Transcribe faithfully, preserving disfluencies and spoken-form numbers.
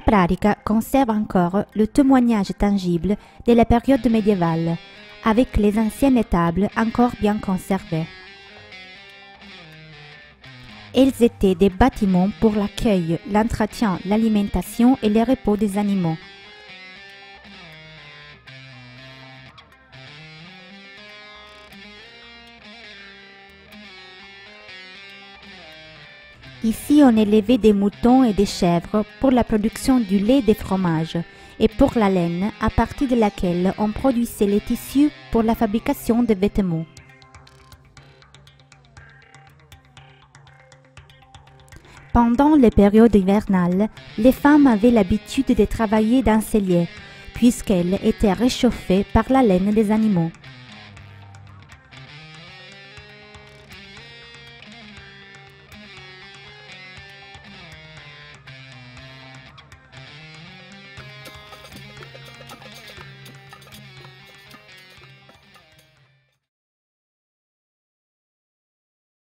pratica conserve encore le témoignage tangible de la période médiévale, avec les anciennes étables encore bien conservées. Elles étaient des bâtiments pour l'accueil, l'entretien, l'alimentation et le repos des animaux. Ici, on élevait des moutons et des chèvres pour la production du lait et des fromages, et pour la laine, à partir de laquelle on produisait les tissus pour la fabrication de vêtements. Pendant les périodes hivernales, les femmes avaient l'habitude de travailler dans ces lieux, puisqu'elles étaient réchauffées par la laine des animaux.